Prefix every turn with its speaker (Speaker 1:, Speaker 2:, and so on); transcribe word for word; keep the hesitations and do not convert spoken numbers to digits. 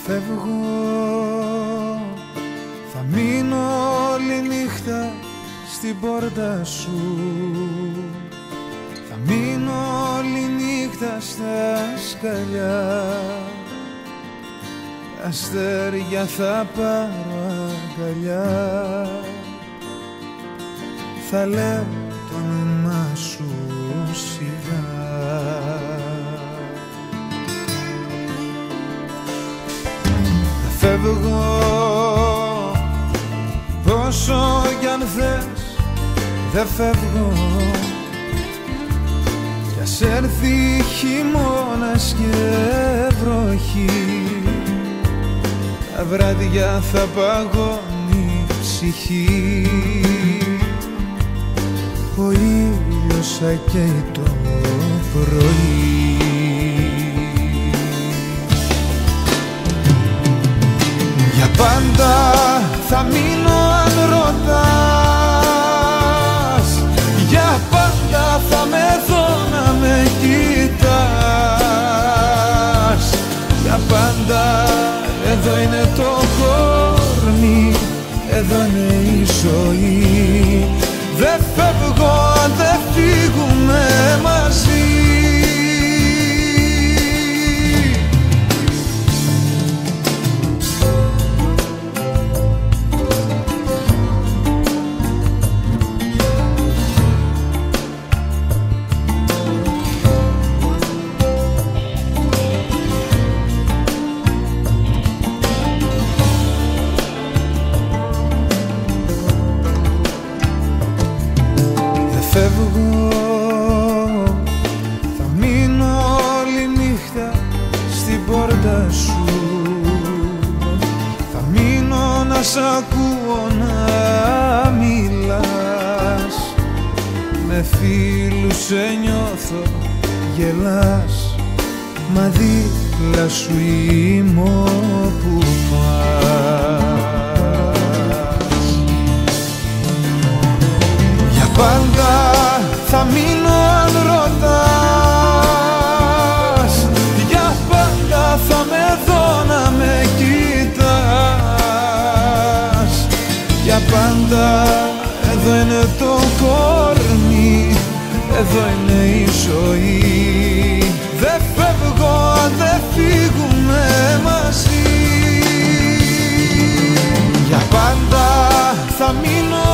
Speaker 1: φεύγω, θα μείνω όλη νύχτα στην πόρτα σου. Θα μείνω όλη νύχτα στα σκαλιά. Τα αστέρια θα πάρω αγκαλιά. Θα λέω το όνομά σου σιγά. Θα φεύγω πόσο κι αν θες, δεν φεύγω. Κι ας έρθει χειμώνας και βροχή, τα βράδια θα παγώνει η ψυχή. Ο ήλιος θα καίει το πρωί. Για πάντα θα μείνω αν ρωτάς, για πάντα θα με δω να με κοιτάς. Για πάντα εδώ είναι το κορμί, εδώ είναι η ζωή. Δεν φεύγω αν δεν φύγουμε μαζί. Φεύγω, θα μείνω όλη νύχτα στην πόρτα σου. Θα μείνω να σ' ακούω να μιλάς. Με φίλους σε νιώθω, γελάς, μα δίπλα σου είμαι όπου πας. Για πάντα θα μείνω αν ρωτάς, για πάντα θα με δω να με κοιτάς. Για πάντα εδώ είναι το κορμί, εδώ είναι η ζωή. Δεν φεύγω αν δεν φύγουμε μαζί. Για πάντα θα μείνω